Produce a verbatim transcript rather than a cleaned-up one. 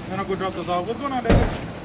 Then I'll go drop those off. What's going on, David?